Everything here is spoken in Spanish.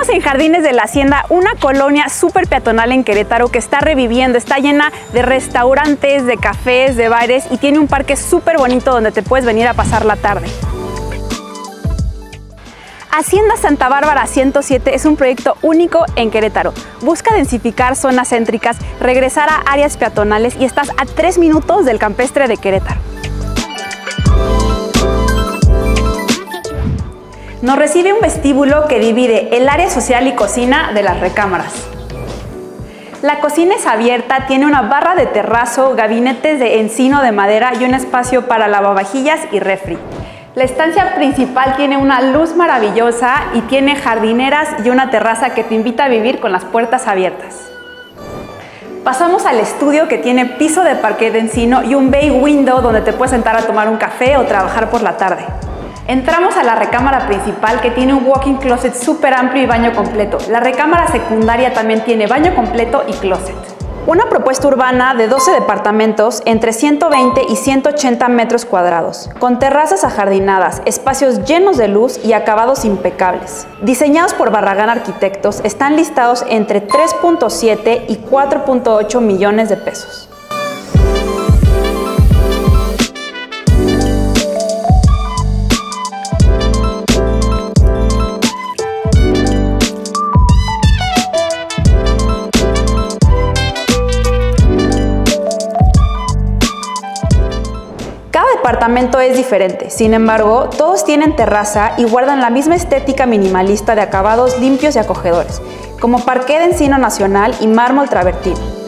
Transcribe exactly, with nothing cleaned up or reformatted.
Estamos en Jardines de la Hacienda, una colonia súper peatonal en Querétaro que está reviviendo, está llena de restaurantes, de cafés, de bares y tiene un parque súper bonito donde te puedes venir a pasar la tarde. Hacienda Santa Bárbara ciento siete es un proyecto único en Querétaro. Busca densificar zonas céntricas, regresar a áreas peatonales y estás a tres minutos del campestre de Querétaro. Nos recibe un vestíbulo que divide el área social y cocina de las recámaras. La cocina es abierta, tiene una barra de terrazo, gabinetes de encino de madera y un espacio para lavavajillas y refri. La estancia principal tiene una luz maravillosa y tiene jardineras y una terraza que te invita a vivir con las puertas abiertas. Pasamos al estudio que tiene piso de parquet de encino y un bay window donde te puedes sentar a tomar un café o trabajar por la tarde. Entramos a la recámara principal que tiene un walk-in closet súper amplio y baño completo. La recámara secundaria también tiene baño completo y closet. Una propuesta urbana de doce departamentos entre ciento veinte y ciento ochenta metros cuadrados, con terrazas ajardinadas, espacios llenos de luz y acabados impecables. Diseñados por Barragán Arquitectos, están listados entre tres punto siete y cuatro punto ocho millones de pesos. Cada departamento es diferente, sin embargo, todos tienen terraza y guardan la misma estética minimalista de acabados limpios y acogedores, como parquet de encino nacional y mármol travertino.